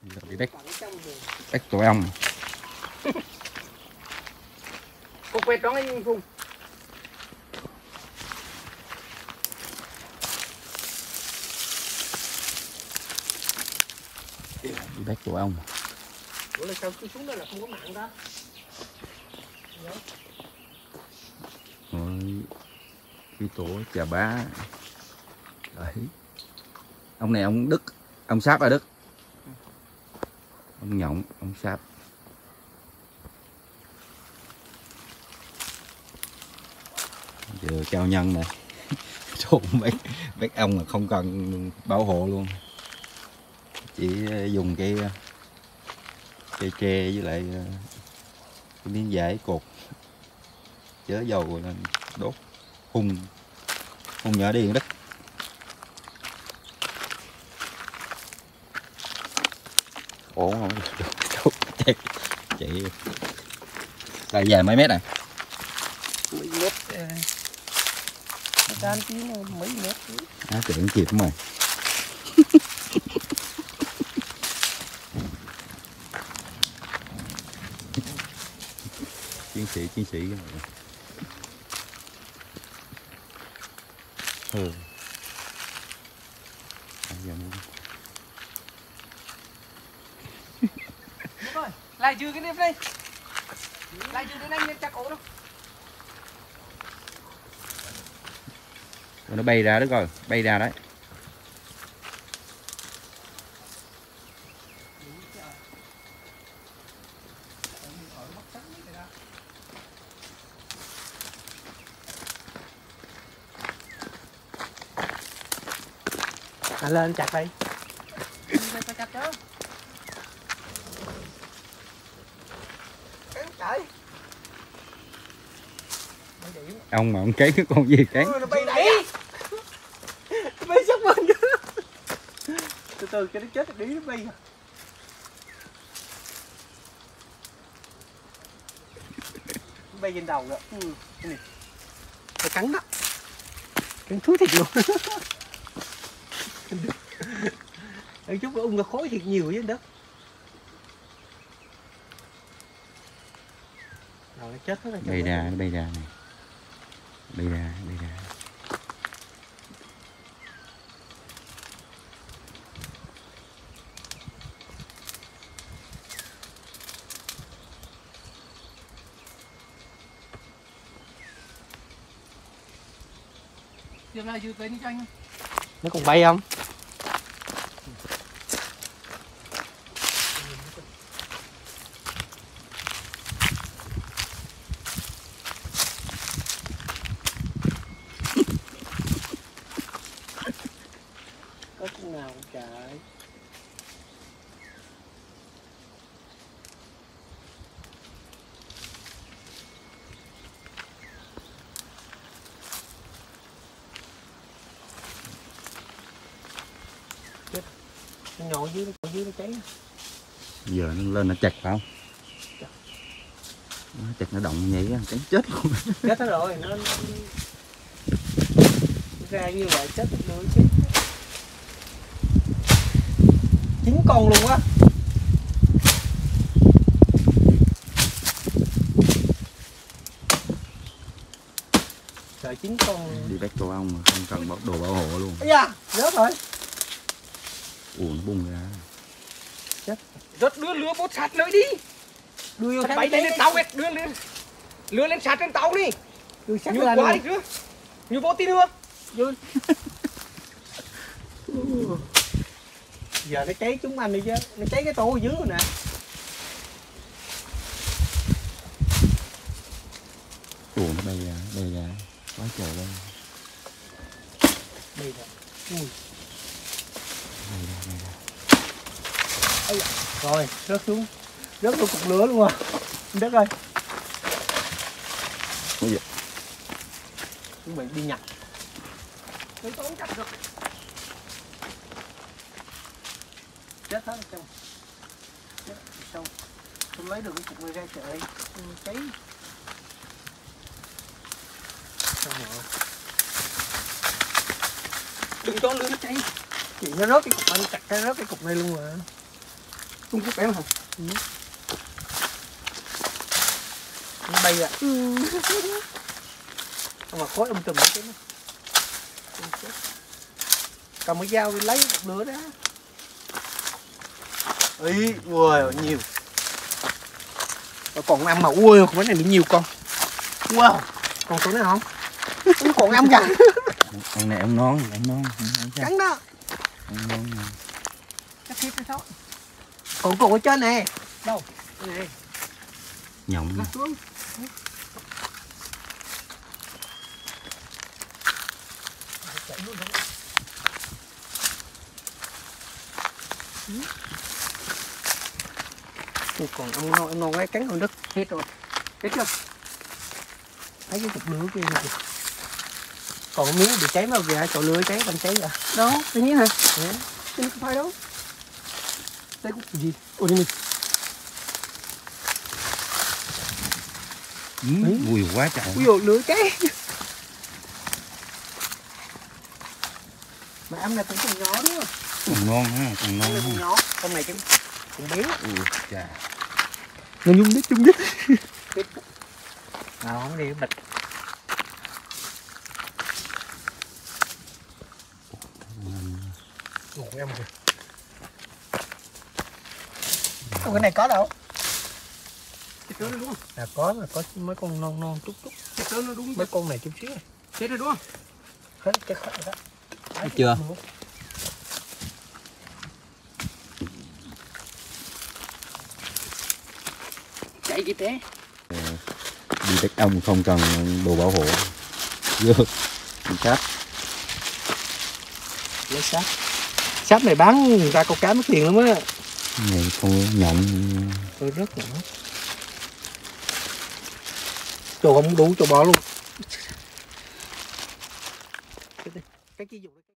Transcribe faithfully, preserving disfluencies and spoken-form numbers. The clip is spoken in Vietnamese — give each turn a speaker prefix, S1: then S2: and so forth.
S1: Đi bắt bắt tụi ong.
S2: Cục quẹt đó anh Phùng.
S1: Đi bắt tụi ong.
S2: Ủa là sao cứ xuống đó là không có mạng đó.
S1: Rồi cái tổ chà bá. Đấy. Ông này ông Đức, ông Sáp ở Đức. Ông Nhộng, ông Sáp. Giờ cao nhân nè. Trộn mấy mấy ong mà không cần bảo hộ luôn. Chỉ dùng cái cây tre với lại cái miếng vải cột chớ dầu rồi nên đốt hung hung nhỏ đi đất. Ổn không? Chạy chạy là dài mấy mét này?
S2: Mấy mét. Tan tí mà mấy mét.
S1: Á tiện kịp rồi. Chiến sĩ chiến sĩ cái này. Ừ. À, giờ muốn.
S2: Đúng rồi, lại dư cái nếp đây. Lại dư đến anh nên chắc ổ đâu.
S1: Nó bay ra đó coi, bay ra đấy.
S2: À, lên chặt đây. Lên phải chặt chứ. Cắn trời.
S1: Ông mà ông cấy cái con gì cấy?
S2: Ừ, nó bay đẩy. Nó bay sát bên chứ. Từ từ cho nó chết đi nó bay. Nó bay trên đầu rồi. Ừ, cái này. Nó cắn đó. Cắn thúi thịt luôn. Ở chút ung nó khối thiệt nhiều với đất. Rồi nó chết hết rồi.
S1: Bay ra, nó bay ra này. Bay ra, bay ra.
S2: Dừng lại dư cây đi cho anh. Nó còn bay không? Có cái nào không trời? Chết. Nó nhồi dưới nó dưới nó cháy.
S1: Giờ nó lên nó chặt phải không? Nó chặt nó động vậy á, cắn chết luôn.
S2: Chết hết rồi, nó, nó ra như vậy chết nữa chứ. Chín con luôn á. Trời chín con.
S1: Đi bắt tụi ong mà không cần bóc đồ bảo hộ luôn.
S2: Ây da, rớt rồi.
S1: Ủa nó bung ra.
S2: Chết. Rớt đưa lửa bốt sạt lợi đi. Đưa vô bay lên lên tàu đưa lên. Lửa lên sạt trên tàu đi. Đưa sạt lên quá đi chứ. Như vô tí nữa. Vô. Giờ nó cháy chúng anh đi chứ. Nó cháy cái tô ở dưới rồi nè.
S1: Ủa nó bay ra, bay ra. Quá trời lên.
S2: Bay ra. Ui.
S1: Bay ra, bay ra.
S2: Ây da. Rồi, rớt xuống. Rớt luôn cục lửa luôn à. Đất ơi.
S1: Ủa vậy?
S2: Chuẩn bị đi nhặt. Tôi tốn chặt rồi. Chết hết trong. Chết trong. Tôi lấy được cái cục này ra trời. Cháy. Xong rồi. Đừng cho lửa nó cháy. Chị nó rớt cái cục anh chặt cái rớt cái cục này luôn mà. Trung Quốc em hả? Ừ. Nó bay ạ. Ừ. Mà khói âm trùm đấy chứ nó. Cầm cái dao đi lấy một lửa đó. Ý, ui, nhiều. Rồi còn năm mà ui, cái này bị nhiều con. Wow, còn số này không? Nó còn năm kìa.
S1: Con này ông nón, ông nón.
S2: Cắn đó.
S1: Ông nón.
S2: Chắc thiết cái số. Còn còn ở trên này. Đâu? Đây này.
S1: Nhộng.
S2: Lắc xuống. Chạy luôn đó. Ủa, còn ông non, ông non cái cắn con đất hết rồi. Hết chưa? Thấy cái cục lửa kia kìa. Còn miếng bị cháy vào kìa, chỗ lửa cháy còn cháy kìa. Đâu? Cái miếng hả? Ừ. Cái không phải đâu. Đây cục gì? Ủa đi mình.
S1: Ừ, mùi quá trời.
S2: Ui dồi, lửa cháy. Mà âm này cũng còn nhỏ đúng không?
S1: Còn non ha, còn non.
S2: Con nhỏ, con này cũng cũng béo.
S1: Ui chà.
S2: Nó nhung đít nhung đít. Nào không đi bịch. Ủa em kìa. Ủa, cái này có đâu? Chết nó đúng không? À có mà có mấy con non non trúc trúc. Chết nó đúng. Mấy con này chút xíu này. Chết rồi đúng không? Hết cái khỏi đó.
S1: Thấy chưa?
S2: Chạy gì thế?
S1: Đi đất ông không cần đồ bảo hộ. Vô. Đi sát.
S2: Lấy sáp. Sáp này bán ra câu cá mất tiền lắm á.
S1: Này con nhộng.
S2: Tôi rất nhỏ. Chỗ không đủ chỗ bỏ luôn. Cái gì? Cái kia dùng